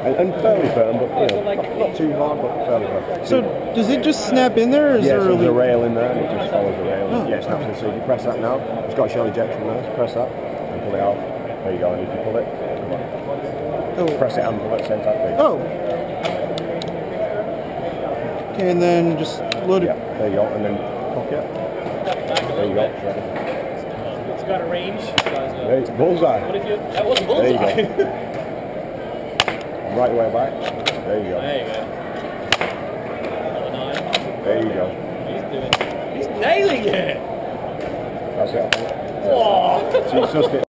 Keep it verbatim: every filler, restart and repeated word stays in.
And, and fairly firm, but you know, not, not too hard, but fairly firm. So does it just snap in there, or is yeah, there so a there's a rail in there, and it just follows the rail. Oh. Yeah, it snaps in. So if you press that now, it's got a shell ejection there. So press that and pull it out. There you go. And if you pull it, Oh. press it and pull it at the same time. There you Oh. Okay, and then just load it. Yeah, there you go. And then cock it. There you go. It's got a range. There you go. Bullseye. What if you? That was a bullseye. There you go. Right way back. There you go. There you go. There you go. He's doing. He's nailing it. That's it. Whoa. So you just it